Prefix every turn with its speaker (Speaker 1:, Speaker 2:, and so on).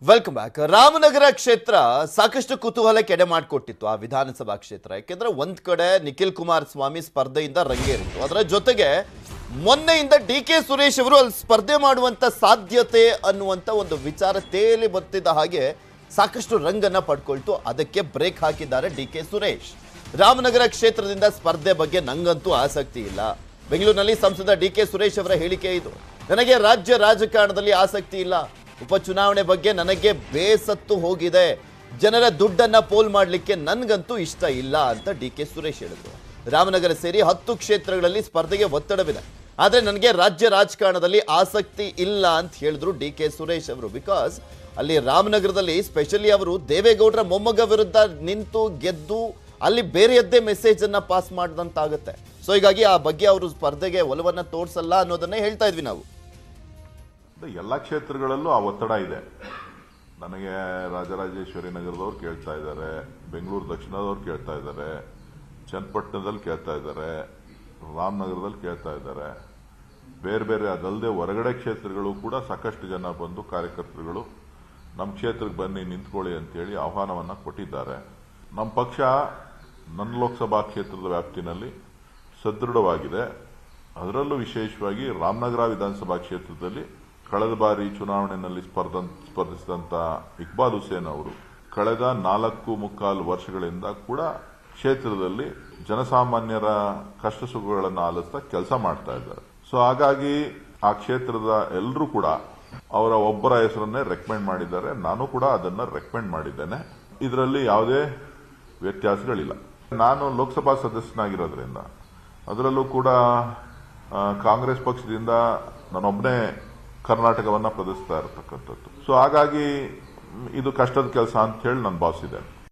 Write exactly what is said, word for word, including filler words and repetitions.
Speaker 1: Welcome back. Ramanagara ಕ್ಷೇತ್ರ ಸಾಕಷ್ಟು ಕುತೂಹಲಕ್ಕೆ ಎಡೆ ಮಾಡಿಕೊಟ್ಟಿತ್ತು ಆ ವಿಧಾನಸಭಾ ಕ್ಷೇತ್ರ. ಯಾಕೆಂದ್ರೆ ಒಂದ್ ಕಡೆ ನಿಖಿಲ್ ಕುಮಾರಸ್ವಾಮಿ ಸ್ಪರ್ಧೆಯಿಂದ ರಂಗೇರಿತ್ತು, ಅದರ ಜೊತೆಗೆ ಮೊನ್ನೆಯಿಂದ ಡಿ ಕೆ ಸುರೇಶ್ ಅವರು ಅಲ್ಲಿ ಸ್ಪರ್ಧೆ ಮಾಡುವಂತ ಸಾಧ್ಯತೆ ಅನ್ನುವಂತ ಒಂದು ವಿಚಾರ ತೇಲಿ ಬರ್ತಿದ್ದ ಹಾಗೆ ಸಾಕಷ್ಟು ರಂಗನ್ನ ಪಡ್ಕೊಳ್ತು. ಅದಕ್ಕೆ ಬ್ರೇಕ್ ಹಾಕಿದ್ದಾರೆ ಡಿ ಕೆ ಸುರೇಶ್. ರಾಮನಗರ ಕ್ಷೇತ್ರದಿಂದ ಸ್ಪರ್ಧೆ ಬಗ್ಗೆ ನಂಗಂತೂ ಆಸಕ್ತಿ ಇಲ್ಲ. ಬೆಂಗಳೂರಿನಲ್ಲಿ ಸಂಸದ ಡಿ ಕೆ ಸುರೇಶ್ ಅವರ ಹೇಳಿಕೆ ಇದು. ನನಗೆ ರಾಜ್ಯ ರಾಜಕಾರಣದಲ್ಲಿ ಆಸಕ್ತಿ ಇಲ್ಲ, ಉಪಚುನಾವಣೆ ಬಗ್ಗೆ ನನಗೆ ಬೇಸತ್ತು ಹೋಗಿದೆ, ಜನರ ದುಡ್ಡನ್ನ ಪೋಲ್ ಮಾಡಲಿಕ್ಕೆ ನನಗಂತೂ ಇಷ್ಟ ಇಲ್ಲ ಅಂತ ಡಿ ಕೆ ಸುರೇಶ್ ಹೇಳಿದ್ರು. ರಾಮನಗರ ಸೇರಿ ಹತ್ತು ಕ್ಷೇತ್ರಗಳಲ್ಲಿ ಸ್ಪರ್ಧೆಗೆ ಒತ್ತಡವಿದೆ, ಆದರೆ ನನಗೆ ರಾಜ್ಯ ರಾಜಕಾರಣದಲ್ಲಿ ಆಸಕ್ತಿ ಇಲ್ಲ ಅಂತ ಹೇಳಿದ್ರು ಡಿ ಕೆ ಸುರೇಶ್ ಅವರು. ಬಿಕಾಸ್ ಅಲ್ಲಿ ರಾಮನಗರದಲ್ಲಿ ಸ್ಪೆಷಲಿ ಅವರು ದೇವೇಗೌಡರ ಮೊಮ್ಮಗ ವಿರುದ್ಧ ನಿಂತು ಗೆದ್ದು ಅಲ್ಲಿ ಬೇರೆಯದ್ದೇ ಮೆಸೇಜ್ ಅನ್ನ ಪಾಸ್ ಮಾಡಿದಂತಾಗುತ್ತೆ. ಸೊ ಹೀಗಾಗಿ ಆ ಬಗ್ಗೆ ಅವರು ಸ್ಪರ್ಧೆಗೆ ಒಲವನ್ನ ತೋರಿಸಲ್ಲ ಅನ್ನೋದನ್ನೇ ಹೇಳ್ತಾ ಇದ್ವಿ ನಾವು.
Speaker 2: ಎಲ್ಲ ಕ್ಷೇತ್ರಗಳಲ್ಲೂ ಆ ಒತ್ತಡ ಇದೆ. ನನಗೆ ರಾಜರಾಜೇಶ್ವರಿ ನಗರದವ್ರು ಕೇಳ್ತಾ ಇದ್ದಾರೆ, ಬೆಂಗಳೂರು ದಕ್ಷಿಣದವ್ರು ಕೇಳ್ತಾ ಇದ್ದಾರೆ, ಚನ್ನಪಟ್ಟಣದಲ್ಲಿ ಕೇಳ್ತಾ ಇದ್ದಾರೆ, ರಾಮನಗರದಲ್ಲಿ ಕೇಳ್ತಾ ಇದ್ದಾರೆ. ಬೇರೆ ಬೇರೆ ಅದಲ್ಲದೆ ಹೊರಗಡೆ ಕ್ಷೇತ್ರಗಳು ಕೂಡ ಸಾಕಷ್ಟು ಜನ ಬಂದು ಕಾರ್ಯಕರ್ತರುಗಳು ನಮ್ಮ ಕ್ಷೇತ್ರಕ್ಕೆ ಬನ್ನಿ ನಿಂತ್ಕೊಳ್ಳಿ ಅಂತೇಳಿ ಆಹ್ವಾನವನ್ನ ಕೊಟ್ಟಿದ್ದಾರೆ. ನಮ್ಮ ಪಕ್ಷ ನನ್ನ ಲೋಕಸಭಾ ಕ್ಷೇತ್ರದ ವ್ಯಾಪ್ತಿನಲ್ಲಿ ಸದೃಢವಾಗಿದೆ. ಅದರಲ್ಲೂ ವಿಶೇಷವಾಗಿ ರಾಮನಗರ ವಿಧಾನಸಭಾ ಕ್ಷೇತ್ರದಲ್ಲಿ ಕಳೆದ ಬಾರಿ ಚುನಾವಣೆಯಲ್ಲಿ ಸ್ಪರ್ಧ ಸ್ಪರ್ಧಿಸಿದಂತ ಇಕ್ಬಾಲ್ ಹುಸೇನ್ ಅವರು ಕಳೆದ ನಾಲ್ಕು ಮುಕ್ಕಾಲು ವರ್ಷಗಳಿಂದ ಕೂಡ ಕ್ಷೇತ್ರದಲ್ಲಿ ಜನಸಾಮಾನ್ಯರ ಕಷ್ಟ ಸುಖಗಳನ್ನು ಆಲಿಸ್ತಾ ಕೆಲಸ ಮಾಡ್ತಾ ಇದ್ದಾರೆ. ಸೊ ಹಾಗಾಗಿ ಆ ಕ್ಷೇತ್ರದ ಎಲ್ಲರೂ ಕೂಡ ಅವರ ಒಬ್ಬರ ಹೆಸರನ್ನೇ ರೆಕಮೆಂಡ್ ಮಾಡಿದ್ದಾರೆ. ನಾನು ಕೂಡ ಅದನ್ನ ರೆಕಮೆಂಡ್ ಮಾಡಿದ್ದೇನೆ. ಇದರಲ್ಲಿ ಯಾವುದೇ ವ್ಯತ್ಯಾಸಗಳಿಲ್ಲ. ನಾನು ಲೋಕಸಭಾ ಸದಸ್ಯನಾಗಿರೋದ್ರಿಂದ, ಅದರಲ್ಲೂ ಕೂಡ ಕಾಂಗ್ರೆಸ್ ಪಕ್ಷದಿಂದ ನಾನೊಬ್ಬನೇ ಕರ್ನಾಟಕವನ್ನ ಪ್ರದರ್ಶಿಸ್ತಾ ಇರತಕ್ಕಂಥದ್ದು. ಸೊ ಹಾಗಾಗಿ ಇದು ಕಷ್ಟದ ಕೆಲಸ ಅಂತ ಹೇಳಿ ನಾನು ಭಾವಿಸಿದ್ದೇನೆ.